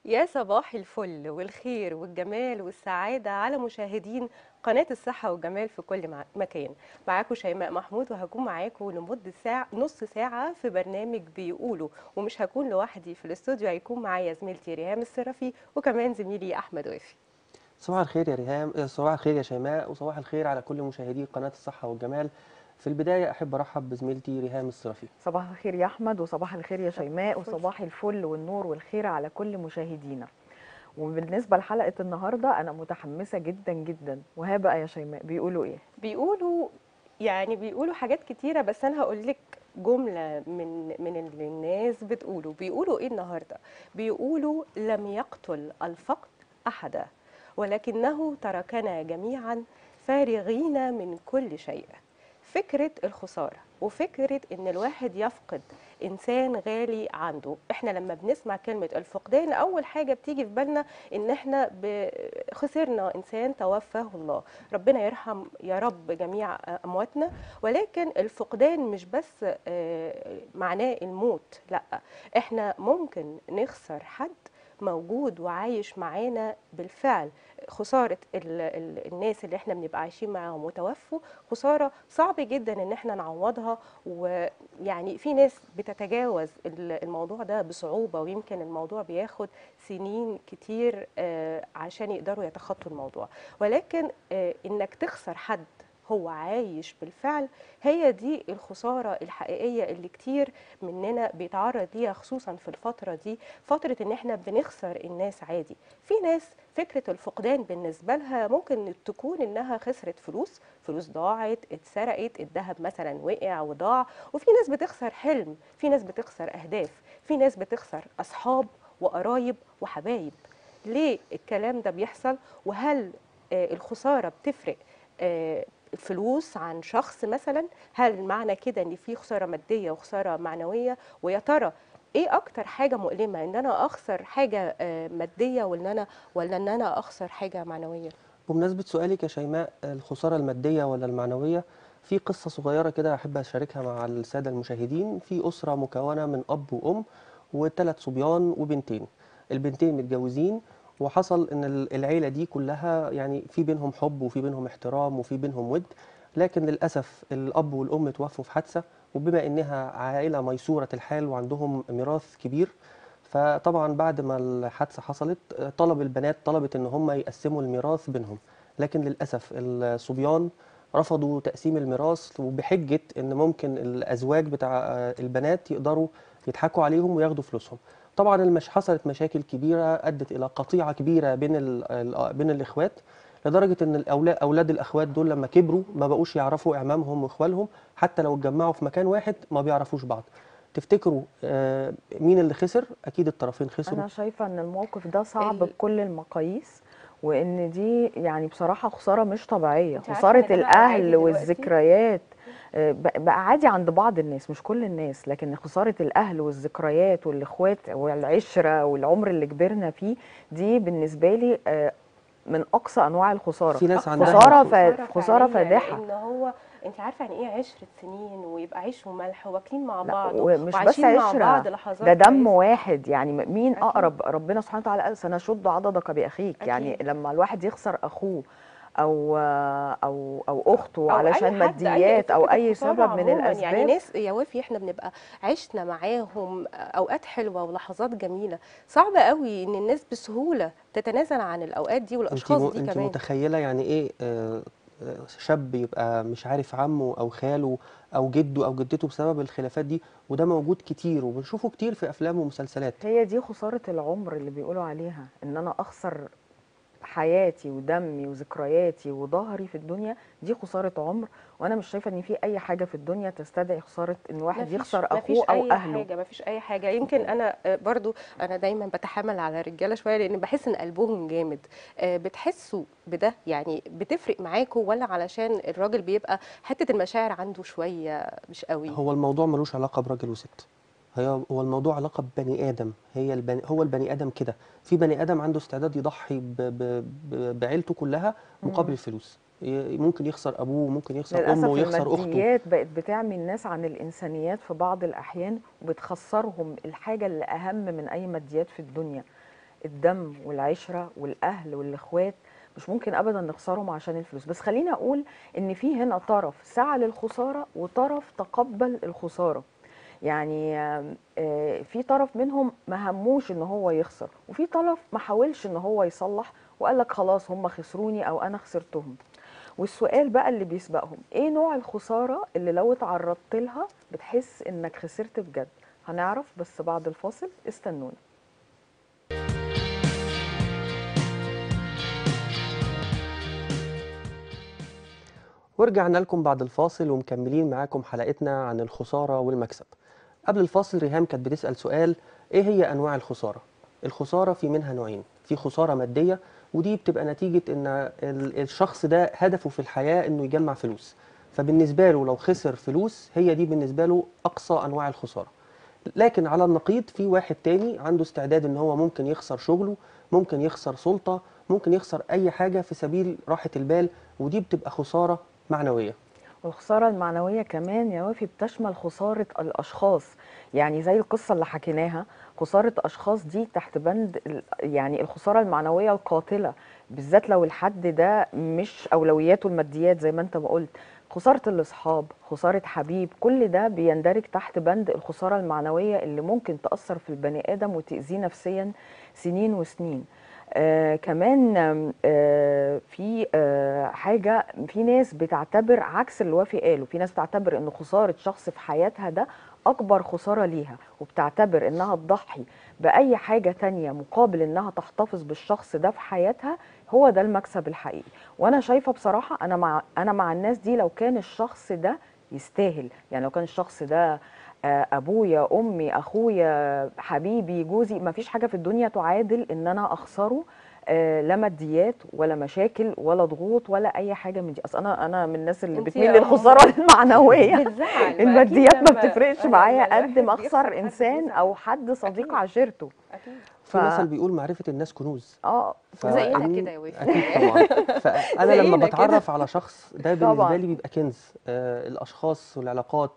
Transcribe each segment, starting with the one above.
يا صباح الفل والخير والجمال والسعادة على مشاهدين قناة الصحة والجمال في كل مكان. معاكم شيماء محمود، وهكون معاكم لمدة ساعة، نص ساعة في برنامج بيقولوا. ومش هكون لوحدي في الاستوديو، هيكون معايا زميلتي ريهام السرفي وكمان زميلي أحمد وافي. صباح الخير يا ريهام، صباح الخير يا شيماء، وصباح الخير على كل مشاهدي قناة الصحة والجمال. في البداية أحب أرحب بزميلتي ريهام الصرافي. صباح الخير يا أحمد، وصباح الخير يا صباح شيماء، الفل. وصباح الفل والنور والخير على كل مشاهدينا. وبالنسبة لحلقة النهاردة أنا متحمسة جدا جدا. وها بقى يا شيماء بيقولوا إيه؟ بيقولوا، يعني بيقولوا حاجات كتيرة، بس أنا هقول لك جملة من اللي الناس بيقولوا إيه النهاردة. بيقولوا: لم يقتل الفقد أحدا، ولكنه تركنا جميعا فارغين من كل شيء. فكرة الخسارة وفكرة إن الواحد يفقد إنسان غالي عنده. إحنا لما بنسمع كلمة الفقدان، أول حاجة بتيجي في بالنا إن إحنا خسرنا إنسان توفاه الله. ربنا يرحم يا رب جميع أمواتنا. ولكن الفقدان مش بس معناه الموت، لا، إحنا ممكن نخسر حد موجود وعايش معانا بالفعل. خسارة الناس اللي احنا بنبقى عايشين معاهم وتوفوا، خسارة صعب جدا ان احنا نعوضها. ويعني في ناس بتتجاوز الموضوع ده بصعوبة، ويمكن الموضوع بياخد سنين كتير عشان يقدروا يتخطوا الموضوع. ولكن انك تخسر حد هو عايش بالفعل، هي دي الخسارة الحقيقية اللي كتير مننا بيتعرض ليها، خصوصا في الفترة دي، فترة ان احنا بنخسر الناس عادي. في ناس فكرة الفقدان بالنسبة لها ممكن تكون انها خسرت فلوس ضاعت، اتسرقت، الذهب مثلا وقع وضاع. وفي ناس بتخسر حلم، في ناس بتخسر اهداف، في ناس بتخسر اصحاب وقرايب وحبايب. ليه الكلام ده بيحصل؟ وهل الخسارة بتفرق فلوس عن شخص مثلا؟ هل معنى كده ان في خسارة مادية وخسارة معنوية؟ ويا ترى ايه اكتر حاجة مؤلمة، ان انا اخسر حاجة مادية، ولا ان انا اخسر حاجة معنوية؟ بمناسبة سؤالك يا شيماء، الخسارة المادية ولا المعنوية؟ في قصة صغيرة كده أحب أشاركها مع السادة المشاهدين. في أسرة مكونة من أب وأم وثلاث صبيان وبنتين. البنتين متجوزين، وحصل إن العيلة دي كلها يعني في بينهم حب وفي بينهم احترام وفي بينهم ود. لكن للأسف الأب والأم توفوا في حادثة، وبما إنها عائلة ميسورة الحال وعندهم ميراث كبير، فطبعا بعد ما الحادثة حصلت البنات طلبت ان هم يقسموا الميراث بينهم. لكن للأسف الصبيان رفضوا تقسيم الميراث، وبحجة ان ممكن الازواج بتاع البنات يقدروا يضحكوا عليهم وياخدوا فلوسهم. طبعا مش حصلت مشاكل كبيرة ادت الى قطيعة كبيرة بين الاخوات، لدرجة ان اولاد الاخوات دول لما كبروا ما بقوش يعرفوا اعمامهم واخوالهم، حتى لو اتجمعوا في مكان واحد ما بيعرفوش بعض. تفتكروا مين اللي خسر؟ اكيد الطرفين خسروا. أنا شايفة إن الموقف ده صعب ال... بكل المقاييس، وإن دي يعني بصراحة خسارة مش طبيعية، انت عارفة خسارة ان ده بقى العادي الأهل دلوقتي. والذكريات. بقى عادي عند بعض الناس مش كل الناس، لكن خسارة الأهل والذكريات والإخوات والعشرة والعمر اللي كبرنا فيه، دي بالنسبة لي من أقصى أنواع الخسارة. في ناس اكتر عندها خسارة خساره خسارة فعليه، فادحة. لان هو انت عارفه يعني ايه 10 سنين ويبقى عيش وملح واكلين مع لا، بعض ومش بس وعايشين مع بعض عشرة، ده لحظات دم كويسه. واحد. يعني مين اكيد. أقرب؟ ربنا سبحانه وتعالى قال سنشد عضدك بأخيك. يعني اكيد. لما الواحد يخسر أخوه أو أخته او اي علشان حد، اي ماديات أو فكره أي الخساره سبب من عموما، يعني الأسباب. ناس يا وفي احنا بنبقى عشنا معاهم اوقات حلوه ولحظات جميله. صعب قوي ان الناس بسهوله تتنازل عن الاوقات دي والاشخاص دي انت كمان. متخيله يعني ايه شاب يبقى مش عارف عمه او خاله او جده او جدته بسبب الخلافات دي؟ وده موجود كتير وبنشوفه كتير في افلام ومسلسلات. هي دي خسارة العمر اللي بيقولوا عليها، إن أنا أخسر حياتي ودمي وذكرياتي وظهري في الدنيا. دي خسارة عمر. وانا مش شايفة ان في اي حاجة في الدنيا تستدعي خسارة ان ما واحد فيش يخسر ما اخوه فيش او اي اهله. حاجه، ما فيش اي حاجه. يمكن انا برضو انا دايما بتحامل على الرجاله شويه، لان بحس ان قلبهم جامد. بتحسوا بده؟ يعني بتفرق معاكوا، ولا علشان الراجل بيبقى حته المشاعر عنده شويه مش قوي؟ هو الموضوع ملوش علاقه براجل وست، هو الموضوع علاقه ببني ادم. هو البني ادم كده. في بني ادم عنده استعداد يضحي بعيلته كلها مقابل مم. الفلوس. ممكن يخسر ابوه، ممكن يخسر امه للأسف ويخسر اخته. الماديات بقت بتعمي الناس عن الإنسانيات في بعض الأحيان، وبتخسرهم الحاجة اللي أهم من أي ماديات في الدنيا. الدم والعشره والاهل والاخوات مش ممكن ابدا نخسرهم عشان الفلوس. بس خليني اقول ان في هنا طرف سعى للخساره وطرف تقبل الخساره. يعني في طرف منهم ما هموش ان هو يخسر، وفي طرف ما حاولش ان هو يصلح وقال لك خلاص هم خسروني او انا خسرتهم. والسؤال بقى اللي بيسبقهم، ايه نوع الخساره اللي لو اتعرضت لها بتحس انك خسرت بجد؟ هنعرف بس بعد الفاصل، استنونا. ورجعنا لكم بعد الفاصل ومكملين معاكم حلقتنا عن الخسارة والمكسب. قبل الفاصل ريهام كانت بتسأل سؤال: ايه هي انواع الخسارة؟ الخسارة في منها نوعين، في خسارة مادية ودي بتبقى نتيجة ان الشخص ده هدفه في الحياة انه يجمع فلوس، فبالنسبة له لو خسر فلوس هي دي بالنسبة له اقصى انواع الخسارة. لكن على النقيض في واحد تاني عنده استعداد ان هو ممكن يخسر شغله، ممكن يخسر سلطة، ممكن يخسر اي حاجة في سبيل راحة البال، ودي بتبقى خسارة معنوية. والخسارة المعنوية كمان يا وافي بتشمل خسارة الأشخاص، يعني زي القصة اللي حكيناها، خسارة أشخاص دي تحت بند يعني الخسارة المعنوية القاتلة، بالذات لو الحد ده مش أولوياته الماديات زي ما أنت ما قلت. خسارة الأصحاب، خسارة حبيب، كل ده بيندرج تحت بند الخسارة المعنوية اللي ممكن تأثر في البني آدم وتأذيه نفسيا سنين وسنين. كمان في حاجة، في ناس بتعتبر عكس اللي وافي قاله، في ناس بتعتبر ان خسارة شخص في حياتها ده اكبر خسارة ليها، وبتعتبر انها تضحي باي حاجة تانية مقابل انها تحتفظ بالشخص ده في حياتها، هو ده المكسب الحقيقي. وانا شايفة بصراحة انا مع الناس دي لو كان الشخص ده يستاهل، يعني لو كان الشخص ده ابويا امي اخويا حبيبي جوزي، ما فيش حاجه في الدنيا تعادل ان انا اخسره. لا ماديات ولا مشاكل ولا ضغوط ولا اي حاجه من دي. اصل انا من الناس اللي انت بتميل للخساره المعنويه. بتزعل ما اكيد الماديات ما لما بتفرقش لما معايا قد الواحد ما بيخسر اخسر حد انسان بيزعل. او حد صديق اكيد عشرته. اكيد. ف في مثل بيقول معرفة الناس كنوز. اه زينا كده يا وفي. أكيد طبعا. فأنا لما زينا كده. بتعرف على شخص ده بالنسبة طبعا لي بيبقى كنز. الأشخاص والعلاقات،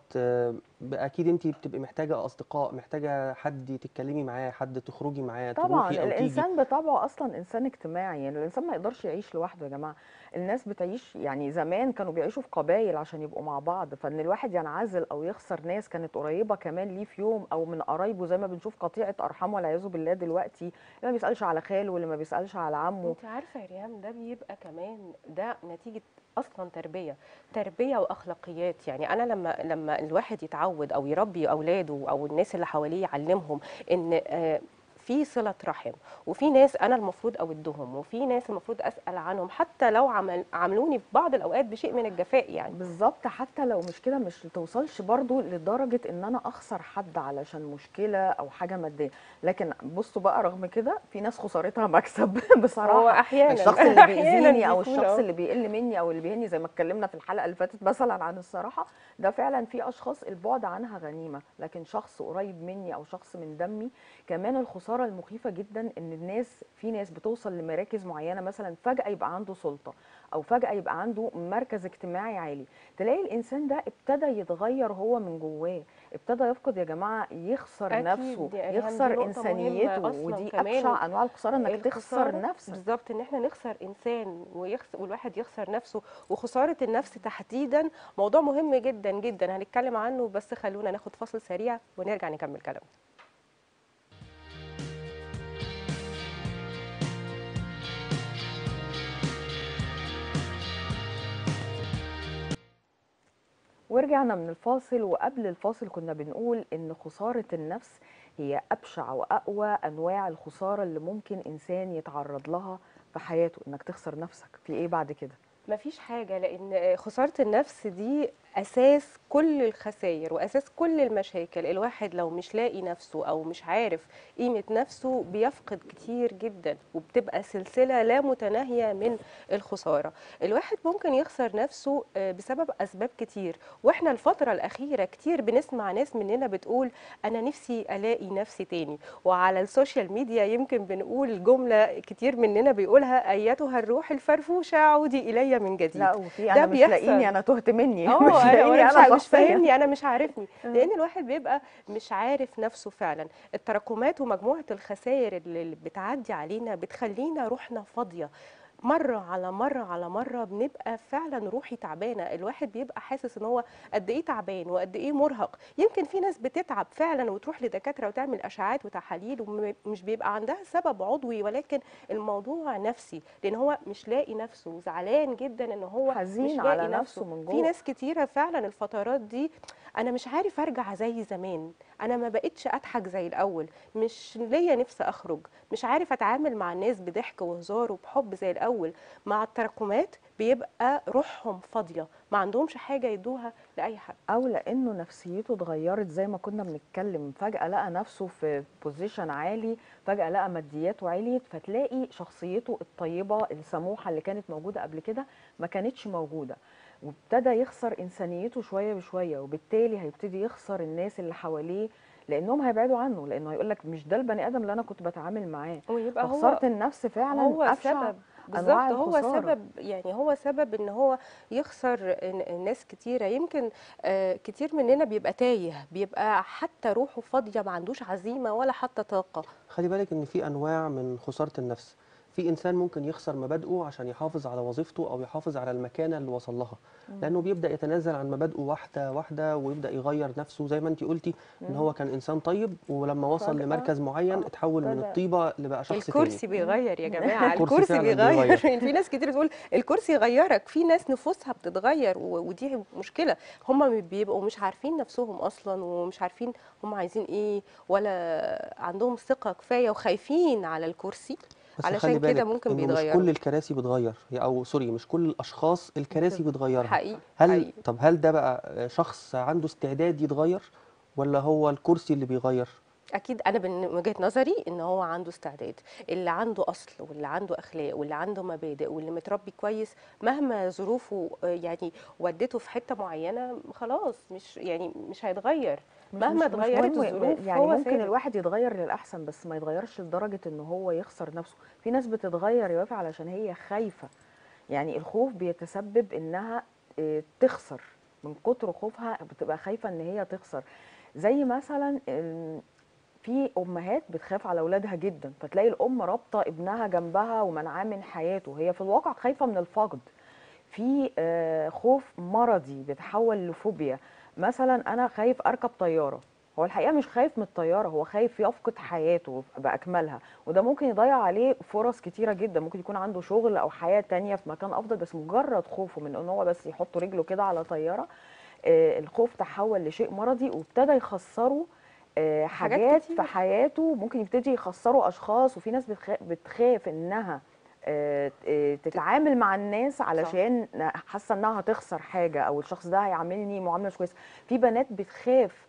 أكيد أنت بتبقي محتاجة أصدقاء، محتاجة حد تتكلمي معاه، حد تخرجي معاه، طبعا تروحي أو تيجي. الانسان بطبعه اصلا انسان اجتماعي، يعني الانسان ما يقدرش يعيش لوحده يا جماعه. الناس بتعيش، يعني زمان كانوا بيعيشوا في قبائل عشان يبقوا مع بعض، فان الواحد ينعزل او يخسر ناس كانت قريبه كمان ليه في يوم او من قرايبه، زي ما بنشوف قطيعه ارحام والعياذ بالله دلوقتي، اللي ما بيسالش على خاله واللي ما بيسالش على عمه. انت عارفه يا ريهام، ده بيبقى كمان ده نتيجه اصلا تربيه واخلاقيات. يعني انا لما الواحد يتعود او يربي اولاده او الناس اللي حواليه يعلمهم ان في صلة رحم، وفي ناس أنا المفروض أودهم، وفي ناس المفروض أسأل عنهم حتى لو عملوني في بعض الأوقات بشيء من الجفاء يعني. بالظبط، حتى لو مشكله مش توصلش برضو لدرجه ان انا اخسر حد علشان مشكله او حاجه ماديه، لكن بصوا بقى رغم كده في ناس خسارتها مكسب هو بصراحه. أحيانا الشخص اللي أحيانا بيأذيني او بيكون الشخص اللي بيقل مني او اللي بيهني، زي ما اتكلمنا في الحلقه اللي فاتت مثلا عن الصراحه، ده فعلا في اشخاص البعد عنها غنيمه، لكن شخص قريب مني او شخص من دمي. كمان الخساره المخيفه جدا ان في ناس بتوصل لمراكز معينه، مثلا فجاه يبقى عنده سلطه او فجاه يبقى عنده مركز اجتماعي عالي، تلاقي الانسان ده ابتدى يتغير هو من جواه، ابتدى يفقد يا جماعه، يخسر نفسه، أكيد يا ريهام، دي يخسر نقطة مهمة انسانيته، أصلا ودي كمان. ابشع انواع الخساره، انك تخسر الخسارة نفسك. بالظبط إن إحنا نخسر إنسان والواحد يخسر نفسه، وخسارة النفس تحديدا موضوع مهم جدا جدا هنتكلم عنه، بس خلونا ناخد فاصل سريع ونرجع نكمل كلامنا. ورجعنا من الفاصل، وقبل الفاصل كنا بنقول ان خسارة النفس هي ابشع واقوى انواع الخسارة اللي ممكن انسان يتعرض لها في حياته، انك تخسر نفسك في ايه بعد كده. مفيش حاجة، لأن خسارة النفس دي أساس كل الخسائر وأساس كل المشاكل. الواحد لو مش لاقي نفسه أو مش عارف قيمة نفسه بيفقد كتير جدا، وبتبقى سلسلة لا متناهية من الخسارة. الواحد ممكن يخسر نفسه بسبب أسباب كتير، وإحنا الفترة الأخيرة كتير بنسمع ناس مننا بتقول أنا نفسي ألاقي نفسي تاني، وعلى السوشيال ميديا يمكن بنقول جملة كتير مننا بيقولها: أيتها الروح الفرفوشة عودي إلي من جديد. لا، وفي ده انا مش لاقيني، بيحصل. انا تهت مني. مش اه انا تلاقيني مش انا مش شخصيا. فاهمني، انا مش عارفني، لان الواحد بيبقى مش عارف نفسه فعلا. التراكمات ومجموعه الخسائر اللي بتعدي علينا بتخلينا روحنا فاضيه، مرة على مرة على مرة بنبقى فعلا روحي تعبانة. الواحد بيبقى حاسس ان هو قد ايه تعبان وقد ايه مرهق. يمكن في ناس بتتعب فعلا وتروح لدكاترة وتعمل اشعاعات وتحاليل ومش بيبقى عندها سبب عضوي، ولكن الموضوع نفسي، لان هو مش لاقي نفسه، زعلان جدا ان هو حزين مش على لاقي نفسه نفسه. من في جوه. ناس كتيرة فعلا الفترات دي انا مش عارف ارجع زي زمان، انا ما بقتش اضحك زي الاول، مش ليا نفس اخرج، مش عارف اتعامل مع الناس بضحك وهزار وبحب زي الاول. مع التراكمات بيبقى روحهم فاضيه، ما عندهمش حاجه يدوها لاي حد. او لانه نفسيته اتغيرت زي ما كنا بنتكلم، فجأة لقى نفسه في بوزيشن عالي، فجأة لقى مادياته عليت، فتلاقي شخصيته الطيبة السموحة اللي كانت موجودة قبل كده ما كانتش موجودة، وابتدى يخسر انسانيته شوية بشوية، وبالتالي هيبتدي يخسر الناس اللي حواليه لانهم هيبعدوا عنه، لانه هيقول لك مش ده البني ادم اللي انا كنت بتعامل معاه. ويبقى فخسارة هو النفس فعلا هو ابشع سبب، انواع بالظبط هو الخسارة. سبب، يعني هو سبب ان هو يخسر ناس كتيره. يمكن كتير مننا بيبقى تايه، بيبقى حتى روحه فاضيه، ما عندوش عزيمه ولا حتى طاقه. خلي بالك ان في انواع من خسارة النفس. في انسان ممكن يخسر مبادئه عشان يحافظ على وظيفته او يحافظ على المكانة اللي وصل لها، لانه بيبدأ يتنازل عن مبادئه واحدة واحدة ويبدأ يغير نفسه. زي ما انت قلتي ان مم. هو كان انسان طيب، ولما وصل فجأة لمركز معين اتحول من ابتدى. الطيبة لبقى شخص تاني. الكرسي بيغير يا جماعة، الكرسي الكرسي فعلا بيغير. بيغير. يعني في ناس كتير تقول الكرسي يغيرك، في ناس نفوسها بتتغير ودي مشكلة. هم بيبقوا مش عارفين نفسهم أصلا، ومش عارفين هم عايزين إيه، ولا عندهم ثقة كفاية، وخايفين على الكرسي، بس خلي علشان كده بالك ممكن انه مش كل بيتغيروا. الكراسي بتغير، او سوري، مش كل الاشخاص الكراسي بتغيرها. حقيقي هل حقيقي. طب هل ده بقى شخص عنده استعداد يتغير، ولا هو الكرسي اللي بيغير؟ اكيد انا من وجهة نظري ان هو عنده استعداد. اللي عنده اصل واللي عنده اخلاق واللي عنده مبادئ واللي متربي كويس، مهما ظروفه يعني ودته في حتة معينة، خلاص مش يعني مش هيتغير. مهما مش اتغيرت مهم، الظروف يعني هو ممكن ثابت. الواحد يتغير للأحسن بس ما يتغيرش لدرجة ان هو يخسر نفسه. في ناس بتتغير يا وافي علشان هي خايفة، يعني الخوف بيتسبب انها تخسر، من كتر خوفها بتبقى خايفة ان هي تخسر. زي مثلا في امهات بتخاف على اولادها جدا، فتلاقي الام رابطة ابنها جنبها ومنعاه من حياته، هي في الواقع خايفة من الفقد. في خوف مرضي بيتحول لفوبيا. مثلا انا خايف اركب طياره، هو الحقيقه مش خايف من الطياره، هو خايف يفقد حياته باكملها، وده ممكن يضيع عليه فرص كتيره جدا، ممكن يكون عنده شغل او حياه تانية في مكان افضل، بس مجرد خوفه من ان هو بس يحط رجله كده على طياره، الخوف تحول لشيء مرضي وابتدى يخسره حاجات حاجات في كتير. حياته، ممكن يبتدي يخسروا اشخاص. وفي ناس بتخاف انها تتعامل مع الناس صح. علشان حاسه انها هتخسر حاجه، او الشخص ده هيعاملني معامله مش كويسه. في بنات بتخاف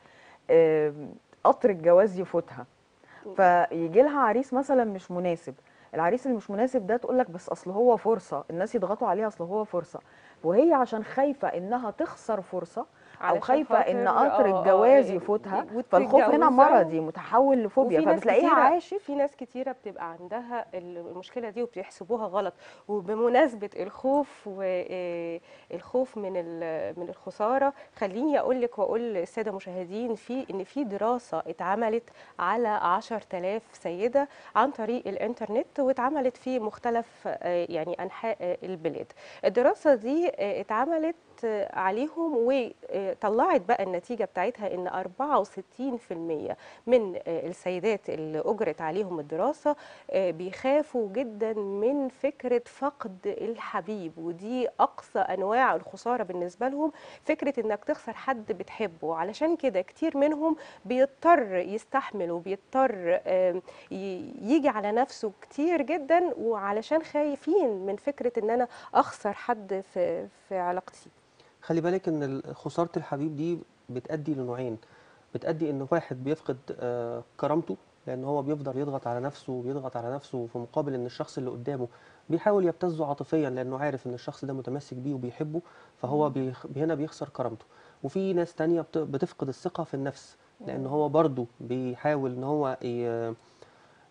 قطر الجواز يفوتها، فيجي لها عريس مثلا مش مناسب، العريس اللي مش مناسب ده تقول لك بس اصل هو فرصه، الناس يضغطوا عليها اصل هو فرصه، وهي عشان خايفه انها تخسر فرصه، او علشان خايفه ان خاطر قطر الجواز يفوتها، فالخوف هنا وتتجوزها. مرضي متحول لفوبيا، وفي ناس فبتلاقيها كتيرة عاشت. في ناس كتيرة بتبقى عندها المشكلة دي وبيحسبوها غلط. وبمناسبة الخوف والخوف من الخسارة، خليني أقول لك وأقول للسادة المشاهدين إن في دراسة اتعملت على 10,000 سيدة عن طريق الإنترنت، واتعملت في مختلف يعني أنحاء البلاد. الدراسة دي اتعملت عليهم، وطلعت بقى النتيجة بتاعتها إن 64% من السيدات اللي أجرت عليهم الدراسة بيخافوا جدا من فكرة فقد الحبيب، ودي أقصى أنواع الخسارة بالنسبة لهم، فكرة إنك تخسر حد بتحبه. علشان كده كتير منهم بيضطر يستحمل وبيضطر يجي على نفسه كتير جدا، وعلشان خايفين من فكرة إن أنا أخسر حد في علاقتي. خلي بالك ان خسارة الحبيب دي بتؤدي لنوعين. بتؤدي ان واحد بيفقد كرامته، لان هو بيفضل يضغط على نفسه وبيضغط على نفسه في مقابل ان الشخص اللي قدامه بيحاول يبتزه عاطفيا، لانه عارف ان الشخص ده متمسك بيه وبيحبه، فهو هنا بيخسر كرامته. وفي ناس تانية بتفقد الثقة في النفس، لان هو برضه بيحاول ان هو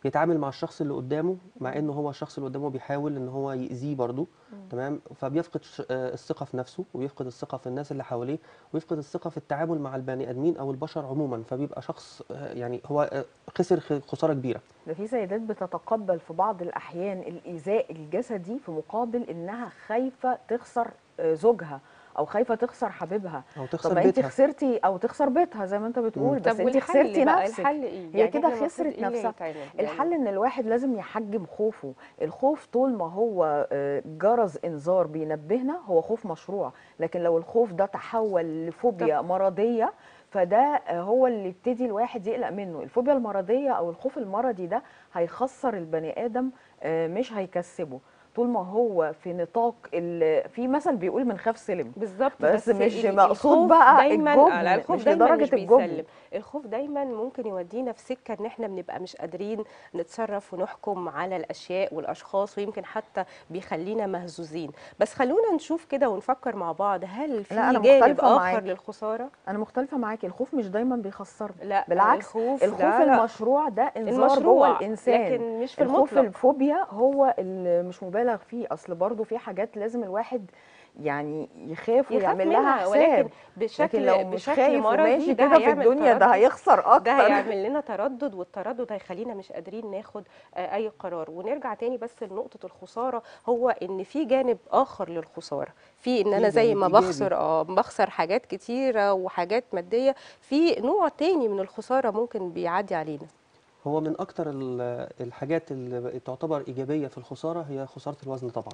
يتعامل مع الشخص اللي قدامه مع انه هو الشخص اللي قدامه بيحاول ان هو يأذيه برضه. تمام. فبيفقد الثقة في نفسه، وبيفقد الثقة في الناس اللي حواليه، ويفقد الثقة في التعامل مع البني ادمين او البشر عموما. فبيبقى شخص يعني هو خسر خسارة كبيرة. ده في سيدات بتتقبل في بعض الأحيان الإيذاء الجسدي في مقابل إنها خايفة تخسر زوجها أو خايفة تخسر حبيبها. او طب تخسر ما أنت بيتها. خسرتي أو تخسر بيتها زي ما أنت بتقول، بس طب أنت والحل خسرتي بقى، نفسك. الحل ايه؟ هي يعني كده احنا المفروض خسرت ايه اللي نفسها. يتعمل يعني؟ الحل إن الواحد لازم يحجم خوفه. الخوف طول ما هو جرس إنذار بينبهنا هو خوف مشروع، لكن لو الخوف ده تحول لفوبيا مرضية فده هو اللي يبتدي الواحد يقلق منه. الفوبيا المرضية أو الخوف المرضي ده هيخسر البني آدم، مش هيكسبه. طول ما هو في نطاق في مثل بيقول من خاف سلم. بالظبط. بس مش مقصود الخوف بقى دايما لا، الجبن، الخوف مش دايما مش لدرجة الجبن. بيسلم. الخوف دايما ممكن يودينا في سكه ان احنا بنبقى مش قادرين نتصرف ونحكم على الاشياء والاشخاص، ويمكن حتى بيخلينا مهزوزين. بس خلونا نشوف كده ونفكر مع بعض، هل لا، في أنا جانب مختلفة اخر معاك. للخساره؟ أنا مختلفة معاكي، الخوف مش دايما بيخسرنا. لا بالعكس، الخوف، الخوف لا المشروع ده إنذار جوه المشروع، الإنسان. لكن مش في الخوف المطلق. الفوبيا هو اللي مش مبالغ فيه. أصل برضو في حاجات لازم الواحد يعني يخاف يخاف ويعمل لها منها، ولكن حساب. لكن لو مش بشكل خايف مرضي وماشي ده كده في هيعمل الدنيا ده تردد. هيخسر ده أكتر. هيعمل لنا تردد، والتردد هيخلينا مش قادرين ناخد اي قرار. ونرجع تاني بس لنقطة الخسارة، هو ان في جانب اخر للخسارة، في ان انا في زي جانب ما ايجابي. بخسر حاجات كتيرة وحاجات مادية، في نوع تاني من الخسارة ممكن بيعدي علينا. هو من اكتر الحاجات اللي تعتبر ايجابية في الخسارة هي خسارة الوزن طبعا.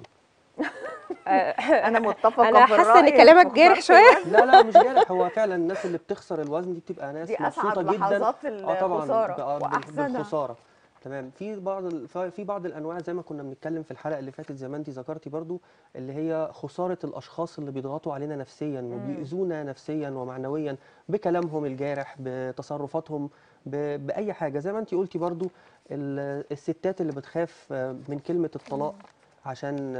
أنا متفقة انا في حاسة ان الرأي كلامك في جارح خسارة شوية. الوزن. لا لا، مش جارح. هو فعلا الناس اللي بتخسر الوزن دي بتبقى دي ناس أسعد مبسوطة جدا. لحظات اه طبعا الخسارة وأحسنها. بالخسارة. تمام. في بعض الانواع زي ما كنا بنتكلم في الحلقة اللي فاتت، زي ما انت ذكرتي برضو، اللي هي خسارة الاشخاص اللي بيضغطوا علينا نفسيا وبيؤذونا نفسيا ومعنويا بكلامهم الجارح، بتصرفاتهم، بأي حاجة. زي ما انت قلتي برضو، الستات اللي بتخاف من كلمة الطلاق، عشان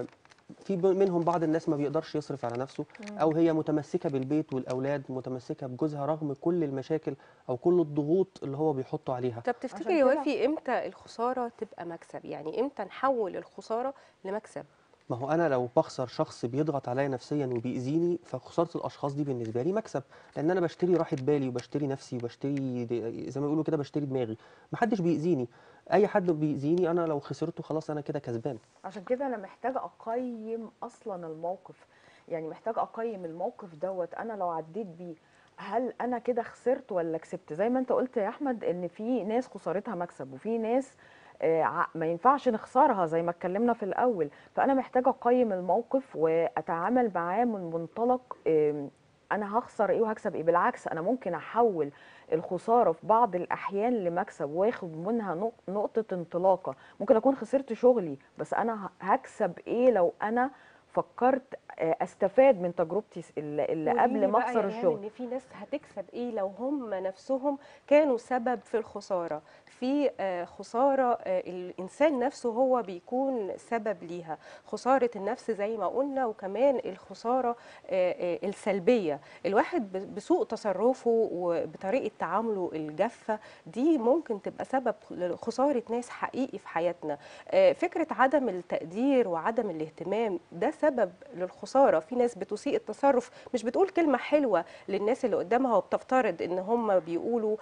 في منهم بعض الناس ما بيقدرش يصرف على نفسه، او هي متمسكه بالبيت والاولاد، متمسكه بجوزها رغم كل المشاكل او كل الضغوط اللي هو بيحطوا عليها. طب عشان تفتكري يا كده وافي امتى الخسارة تبقى مكسب؟ يعني امتى نحول الخسارة لمكسب؟ ما هو انا لو بخسر شخص بيضغط عليا نفسيا وبيأذيني، فخساره الاشخاص دي بالنسبه لي مكسب، لان انا بشتري راحه بالي وبشتري نفسي وبشتري زي ما بيقولوا كده بشتري دماغي. محدش بيأذيني. اي حد بيأذيني انا لو خسرته خلاص انا كده كسبان. عشان كده انا محتاجه اقيم اصلا الموقف. يعني محتاجه اقيم الموقف دوت، انا لو عديت بيه هل انا كده خسرت ولا كسبت؟ زي ما انت قلت يا احمد ان في ناس خسارتها مكسب، وفي ناس ما ينفعش نخسرها زي ما اتكلمنا في الاول. فانا محتاجه اقيم الموقف واتعامل معاه من منطلق انا هخسر ايه وهكسب ايه. بالعكس، انا ممكن احول الخساره في بعض الاحيان لمكسب واخد منها نقطه انطلاقه. ممكن اكون خسرت شغلي، بس انا هكسب ايه لو انا فكرت استفاد من تجربتي اللي قولي قبل لي ما بقى يا اخسر ريهام، الشغل. ان في ناس هتكسب ايه لو هم نفسهم كانوا سبب في الخسارة، في خسارة الانسان نفسه هو بيكون سبب ليها، خسارة النفس زي ما قلنا، وكمان الخسارة السلبية. الواحد بسوء تصرفه وبطريقة تعامله الجافة دي ممكن تبقى سبب لخسارة ناس حقيقي في حياتنا. فكرة عدم التقدير وعدم الاهتمام ده سبب للخسارة. في ناس بتسيء التصرف، مش بتقول كلمة حلوة للناس اللي قدامها، وبتفترض ان هم بيقولوا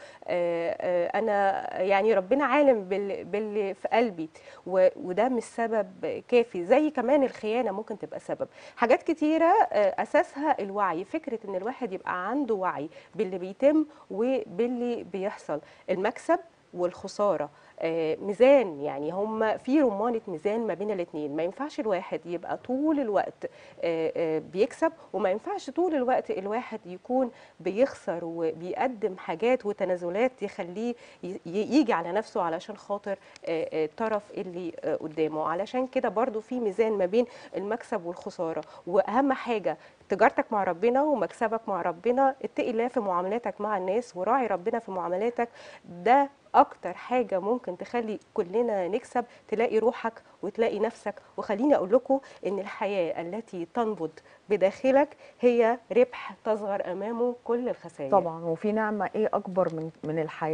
انا يعني ربنا عالم باللي في قلبي، وده مش سبب كافي. زي كمان الخيانة ممكن تبقى سبب. حاجات كتيرة اساسها الوعي، فكرة ان الواحد يبقى عنده وعي باللي بيتم وباللي بيحصل. المكسب والخسارة ميزان، يعني هم في رمانة ميزان ما بين الاثنين. ما ينفعش الواحد يبقى طول الوقت بيكسب، وما ينفعش طول الوقت الواحد يكون بيخسر وبيقدم حاجات وتنازلات يخليه يجي على نفسه علشان خاطر الطرف اللي قدامه. علشان كده برضو في ميزان ما بين المكسب والخسارة. وأهم حاجة تجارتك مع ربنا ومكسبك مع ربنا. اتقي الله في معاملاتك مع الناس وراعي ربنا في معاملاتك. ده اكتر حاجه ممكن تخلي كلنا نكسب، تلاقي روحك وتلاقي نفسك. وخليني اقول لكم ان الحياه التي تنبض بداخلك هي ربح تصغر امامه كل الخسائر. طبعا، وفي نعمه ايه اكبر من الحياه؟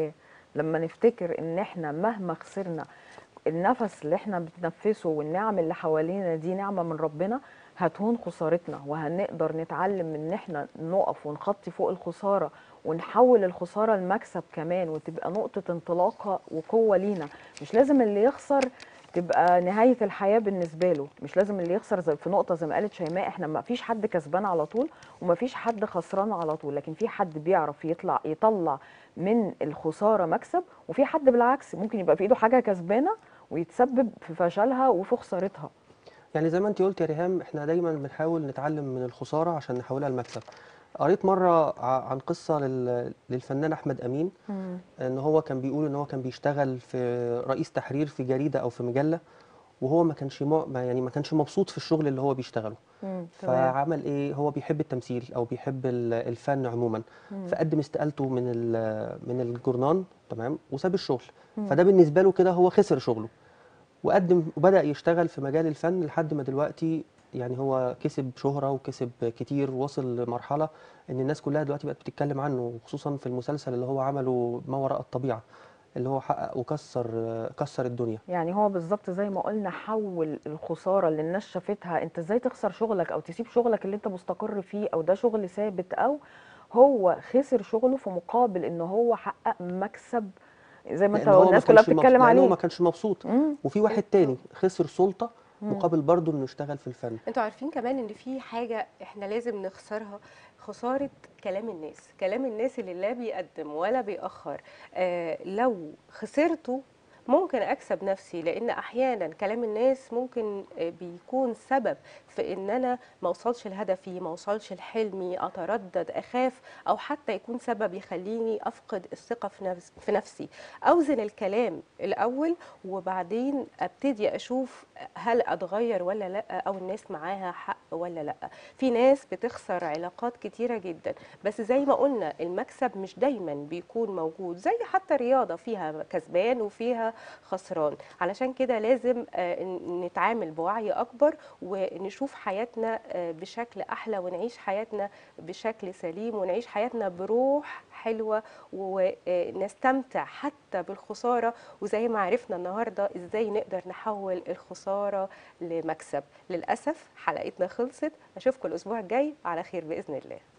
لما نفتكر ان احنا مهما خسرنا النفس اللي احنا بنتنفسه والنعم اللي حوالينا دي نعمة من ربنا، هتهون خسارتنا وهنقدر نتعلم ان احنا نقف ونخطي فوق الخسارة ونحول الخسارة لمكسب كمان، وتبقى نقطة انطلاقة وقوة لينا. مش لازم اللي يخسر تبقى نهاية الحياة بالنسبة له، مش لازم اللي يخسر زي في نقطة زي ما قالت شيماء، احنا ما فيش حد كسبان على طول وما فيش حد خسران على طول، لكن في حد بيعرف يطلع من الخسارة مكسب، وفي حد بالعكس ممكن يبقى في ايده حاجة كسبانة ويتسبب في فشلها وفي خسارتها. يعني زي ما انت قلت يا ريهام، احنا دايما بنحاول نتعلم من الخساره عشان نحولها لمكسب. قريت مره عن قصه للفنان احمد امين، ان هو كان بيقول ان هو كان بيشتغل في رئيس تحرير في جريده او في مجله، وهو ما كانش يعني ما كانش مبسوط في الشغل اللي هو بيشتغله. تمام. فعمل ايه؟ هو بيحب التمثيل او بيحب الفن عموما، فقدم استقالته من الجورنان، تمام، وساب الشغل. فده بالنسبه له كده هو خسر شغله، وقدم وبدأ يشتغل في مجال الفن لحد ما دلوقتي يعني هو كسب شهرة وكسب كتير، وصل لمرحلة ان الناس كلها دلوقتي بقت بتتكلم عنه، خصوصا في المسلسل اللي هو عمله ما وراء الطبيعة، اللي هو حقق كسر الدنيا. يعني هو بالظبط زي ما قلنا، حول الخساره اللي الناس شافتها، انت ازاي تخسر شغلك او تسيب شغلك اللي انت مستقر فيه او ده شغل ثابت، او هو خسر شغله في مقابل ان هو حقق مكسب زي ما انت الناس كلها بتتكلم لان هو عليه. ما كانش مبسوط. امم. وفي واحد تاني بالظبط. خسر سلطة مقابل برضه انه يشتغل في الفن. انتوا عارفين كمان ان في حاجة احنا لازم نخسرها، خسارة كلام الناس. كلام الناس اللي لا بيقدم ولا بيأخر. لو خسرته ممكن اكسب نفسي، لان احيانا كلام الناس ممكن بيكون سبب في ان انا ما اوصلش لهدفي، ما اوصلش لحلمي، اتردد، اخاف، او حتى يكون سبب يخليني افقد الثقة في نفسي. اوزن الكلام الاول وبعدين ابتدي اشوف هل اتغير ولا لا، او الناس معاها حق ولا لا. في ناس بتخسر علاقات كتيرة جدا، بس زي ما قلنا المكسب مش دايما بيكون موجود، زي حتى رياضة فيها كسبان وفيها خسران. علشان كده لازم نتعامل بوعي اكبر ونشوف حياتنا بشكل احلى، ونعيش حياتنا بشكل سليم، ونعيش حياتنا بروح حلوة، ونستمتع حتى بالخسارة. وزي ما عرفنا النهاردة ازاي نقدر نحول الخسارة لمكسب. للأسف حلقتنا خلصت، أشوفكم الأسبوع الجاي على خير بإذن الله.